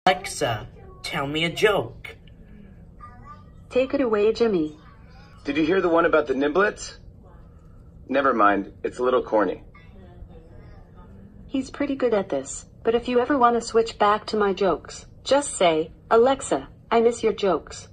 Alexa, tell me a joke. Take it away, Jimmy. Did you hear the one about the niblets? Never mind, it's a little corny. He's pretty good at this, but if you ever want to switch back to my jokes, just say, Alexa, I miss your jokes.